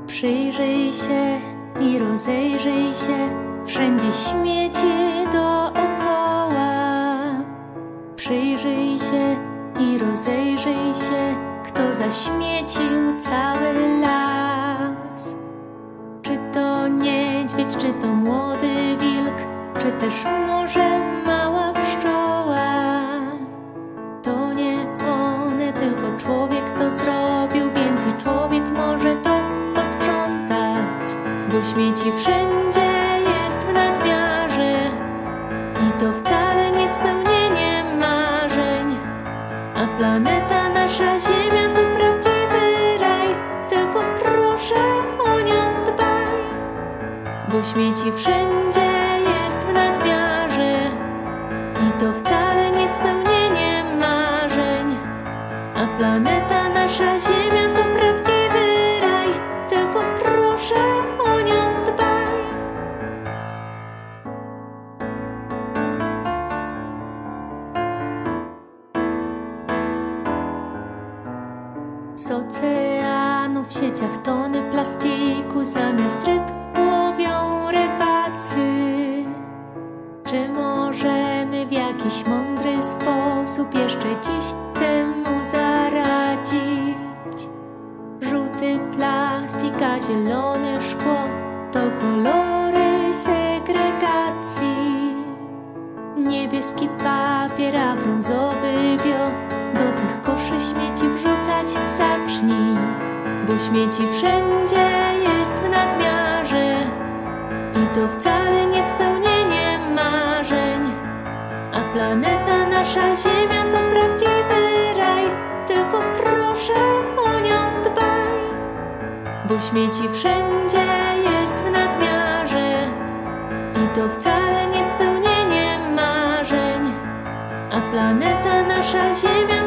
Przyjrzyj się i rozejrzyj się, wszędzie śmieci dookoła. Przyjrzyj się i rozejrzyj się, kto zaśmiecił cały las. Czy to niedźwiedź, czy to młody wilk, czy też może mała pszczoła? To nie one, tylko człowiek to zrobił, więc i człowiek może to posprzątać. Bo śmieci wszędzie jest w nadmiarze i to wcale nie spełnienie marzeń. A planeta nasza Ziemia to prawdziwy raj, tylko proszę o nią dbaj. Bo śmieci wszędzie jest w nadmiarze i to wcale nie spełnienie marzeń. A planeta nasza Ziemia to prawdziwy raj, tylko proszę o nią dbaj. Z oceanu w sieciach tony plastiku, zamiast ryb łowią rybacy. Czy możemy w jakiś mądry sposób jeszcze dziś temu zaradzić? Żółty plastik, a zielone szkło to kolory segregacji. Niebieski papier, a brązowy bio, do tych koszy śmieci wrzucać zacznij. Bo śmieci wszędzie jest w nadmiarze i to wcale nie spełnienie marzeń. A planeta nasza Ziemia to prawdziwy raj, tylko proszę o nią dbaj. Bo śmieci wszędzie jest w nadmiarze i to wcale nie spełnienie marzeń. A planeta nasza Ziemia